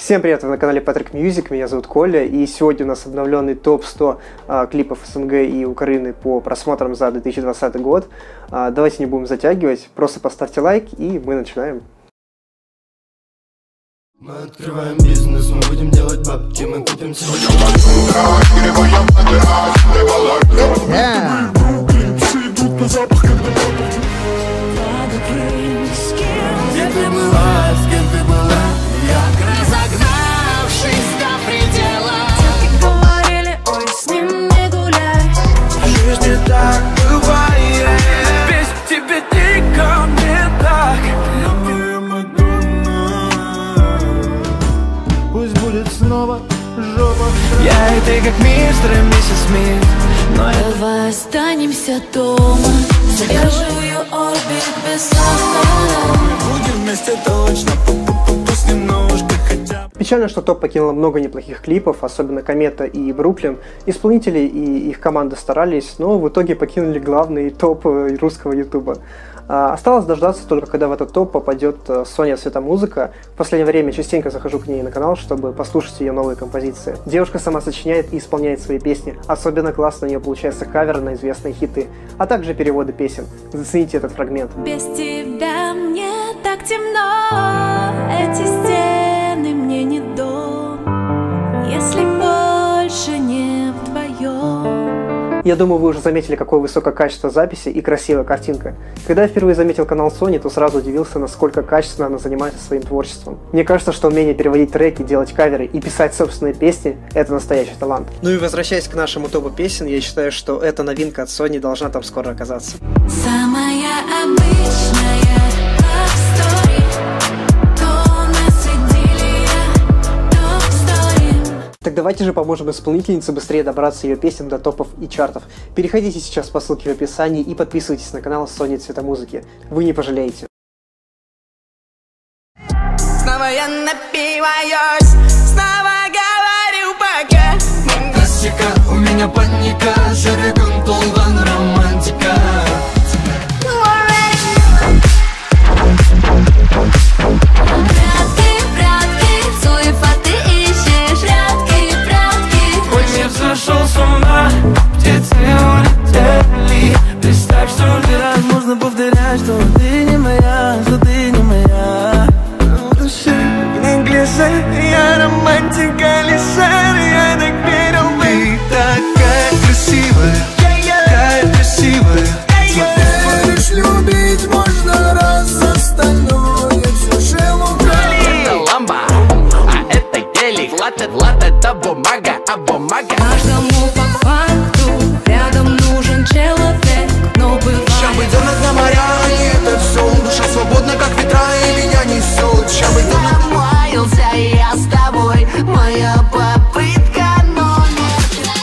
Всем привет, вы на канале Patrick Music, меня зовут Коля, и сегодня у нас обновленный топ-100 клипов СНГ и Украины по просмотрам за 2020 год. Давайте не будем затягивать, просто поставьте лайк, и мы начинаем. Мы открываем бизнес, мы будем делать бабки, мы купим сегодня. Где ты была, с кем ты была? Как разогнавшись до предела. Девки говорили, ой, с ним не гуляй. Жизнь не так бывает. Без тебя никому не так. Пусть будет снова жопа. Я и ты как мистер и миссис Смит. Давай останемся дома. Задерживаю орбит без состава. Будем вместе точно, пусть немножко хотя бы. Печально, что топ покинуло много неплохих клипов, особенно Комета и Бруклин. Исполнители и их команды старались, но в итоге покинули главный топ русского ютуба. Осталось дождаться только, когда в этот топ попадет Соня Светомузыка. В последнее время частенько захожу к ней на канал, чтобы послушать ее новые композиции. Девушка сама сочиняет и исполняет свои песни. Особенно классно у нее получается кавер на известные хиты, а также переводы песен. Зацените этот фрагмент. Без тебя мне так темно. Эти стены мне не дом. Если больше не вдвоем. Я думаю, вы уже заметили, какое высокое качество записи и красивая картинка. Когда я впервые заметил канал Сони, то сразу удивился, насколько качественно она занимается своим творчеством. Мне кажется, что умение переводить треки, делать каверы и писать собственные песни – это настоящий талант. Ну и возвращаясь к нашему топу песен, я считаю, что эта новинка от Сони должна там скоро оказаться. Самая обычная лав-стори. Так давайте же поможем исполнительнице быстрее добраться ее песен до топов и чартов. Переходите сейчас по ссылке в описании и подписывайтесь на канал Сони Светомузыки. Вы не пожалеете. Снова я напиваюсь, снова говорю пока. Фантастика, у меня паника, жаргон полон романтика. Сошел с ума, птицы улетели. Представь, что ли раз можно повторять, что ты не моя, что ты не моя. В душе не глише, я романтика лишер, я так верил в. Ты такая красивая, такая красивая. Смотришь, любить можно раз, остальное все шелуха. Это ламба, а это гелик. Латте, это бумага, а бумага. Каждому по факту рядом нужен человек, но бывает. Ща мы идем на моря, и это все. Душа свободна, как ветра, и меня несет. Ща мы идем на... Маялся я с тобой, моя попытка номер.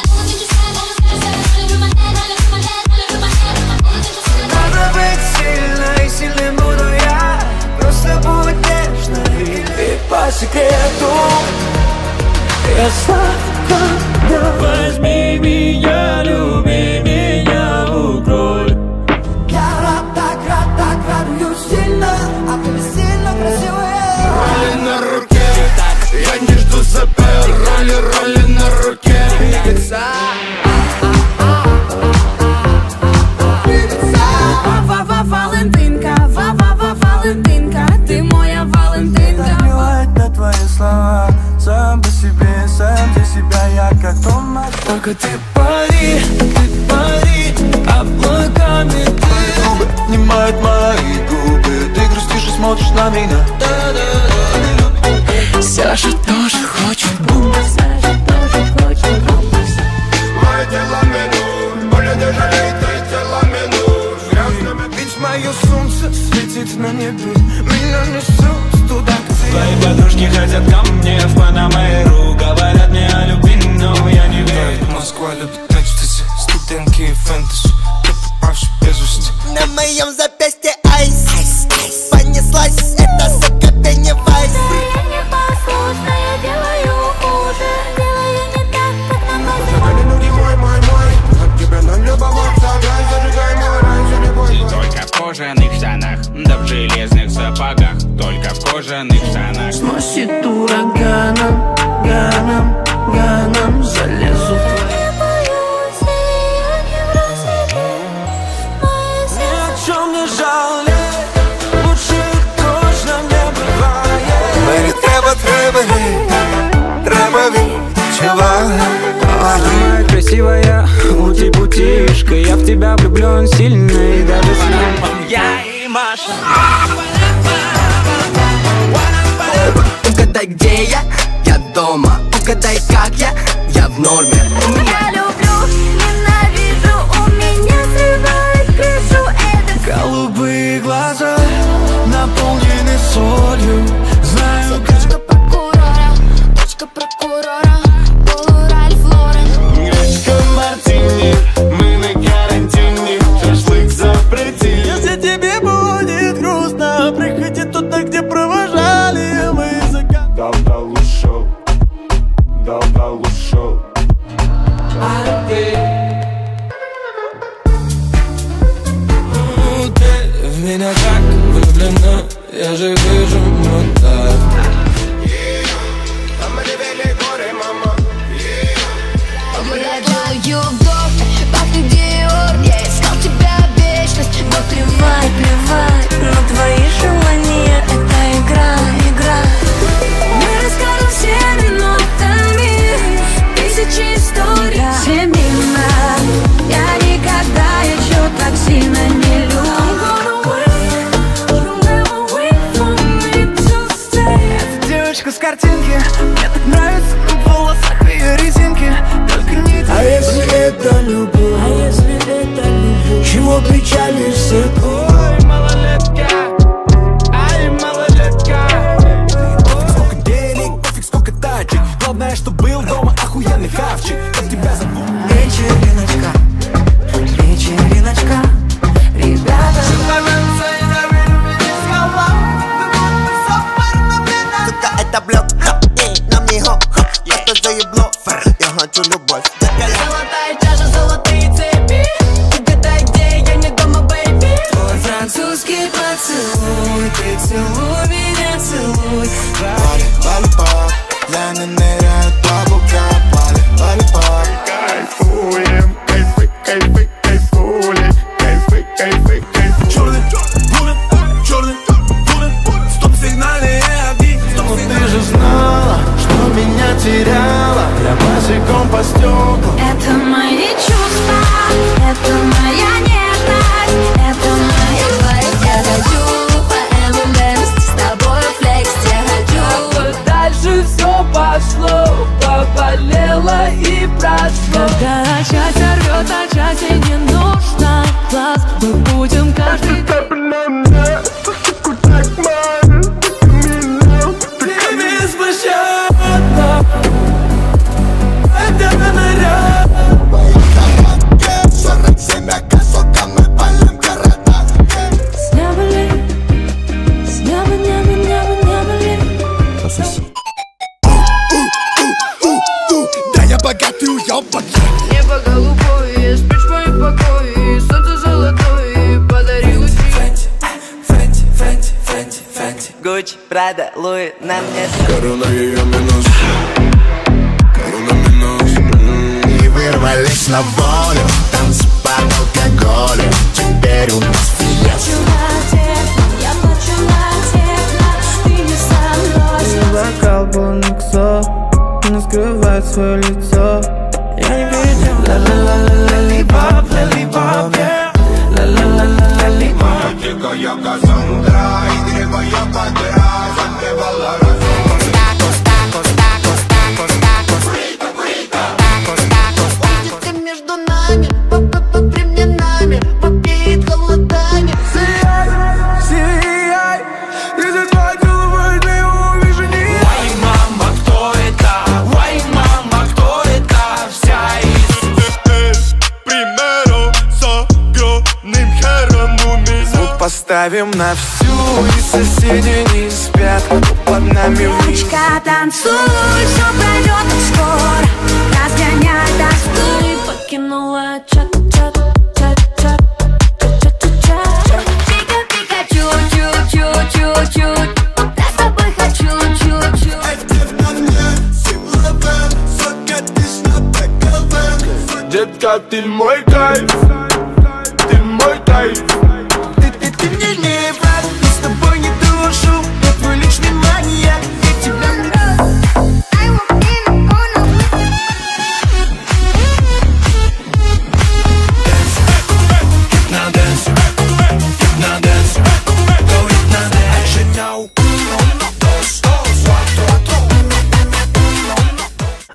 Надо быть сильной, сильным буду я. Просто будь нежной, и по секрету я сладко. Возьми меня, люби меня, укрой. Я так радуюсь сильно, а ты сильно красивая. Роли на руке, я не жду запер. Роли на руке. Валентинка, Валентинка, ты моя Валентинка. Это твои слова, сам по себе, сам за себя, я как дома. Только ты пари, облаками ты. Твои губы обнимают мои губы. Ты грустишь и смотришь на меня. Саша тоже хочет бум. Мое тело минут, более даже литры тела минут. Ведь мое солнце светит на небе. Меня несет туда, где твои подружки хотят ко мне в Панамеру. Говорят мне о любви, но я не верю. Москва любит экстази, студентки и фэнтези. Я попавший без устья. На моем запястье айс. Понеслась, это сука Пеннивайз. Я непослушна, я делаю хуже. Делаю не так, как нам нужно. Ну не мой. От тебя нам любоваться, огонь, зажигай мой раньше не бой. Только в кожаных штанах, да в железных сапогах. Только в кожаных штанах. Сносит ураган, тебя влюблен сильно. И даже с ним я и Маша. Угадай, где я? Я дома. Угадай, как я в норме. Я люблю, ненавижу, у меня срывает крышу. Это Голубые глаза наполнены солью. Знаю, точка прокурора, Полуральф Лорен. гречка мартини, мы на карантине, шашлык запретили. Если тебе будет грустно, приходи туда, где провожали мы закат. Дал ушел, дал ушел. Ты в меня так влюблена, я же вижу вот так. Я делаю вдох, пахнет Диор. Я искал тебя вечность, но плевать на твои желания. Это игра. Мы расскажем все минутами тысячи историй. Семейно, я никогда еще так сильно не люблю. Эта девочка с картинки, мне так нравится в волосах ее резинки. Только не А если это любовь? Чего печалишься ты? ой, малолетка, ай, малолетка. Сколько денег, пофиг сколько тачек. Главное, что был дома охуенный хавчик. Как тебя зовут? Вечериночка, ребята. Сука, это блок, на мне хоп, я что заебло. Я хочу любовь. Золотая чаша, золотые цепи. Угадай, где я не дома, бэйби. Твой французский поцелуй, ты целуй меня, целуй. Лалипоп, я не ныряю бабука. Лалипоп. Кайфуем, кайфули. Черный бурен, стоп сигнальные огни. Ты же знала, что меня теряла. Я босиком по стеклам. Это мои чувства, это моя нежность, это моя власть. Я хочу по ММС с тобой флекс. Я хочу. Дальше все пошло, поболело и прошло. Когда счастье рвет, а счастье не нужно глаз. Мы будем каждый Ты беспощадна. Это наряд. 47 acaso мы палим города. с неба ли, с неба, неба ли. Да я богатый уёбок. Небо голубое, спишь в моем покое, солнце золотое подарило тебе. Гуччи, Прада, Луи, на мне. Корона ее минус. И вырвались на волю, танцпад алкоголя. Теперь у нас фиеста. Я плачу на техно, ты не согласен. Бокал полниксо, не скрывает свое лицо. Я не видел. Ла-ла-ла-ла-ла-липоп, лалипоп, ла-ла-ла-ла-ла-липоп. Дикая Кассандра, игривая подра, затмевала разум. Ты между нами, при мне нами, попеет холодами. Сияй, если твой голубой ты увижу не. Ой, мама, кто это? Ой, мама, кто это? Вся Примеру с огромным хером у меня. Звук поставим на всю, и соседи не спят. Под нами вниз. Девочка, танцуй, все пройдет скоро. Разгоняй тоску. Ты покинула чат-чат. Пика-пика, чу-чу-чу-чу-чу. Я с тобой хочу, чу-чу. детка, ты мой кайф, ты мой кайф. Ты мне не брат, но с тобой не дружу. Я твой личный маньяк, я тебя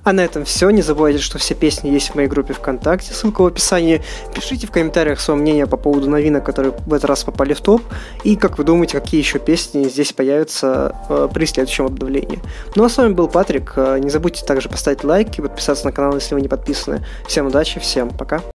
А на этом все. Не забывайте, что все песни есть в моей группе ВКонтакте, ссылка в описании. Пишите в комментариях свое мнение по поводу новинок, которые в этот раз попали в топ, и как вы думаете, какие еще песни здесь появятся при следующем обновлении. Ну а с вами был Патрик. Не забудьте также поставить лайк и подписаться на канал, если вы не подписаны. Всем удачи, всем пока.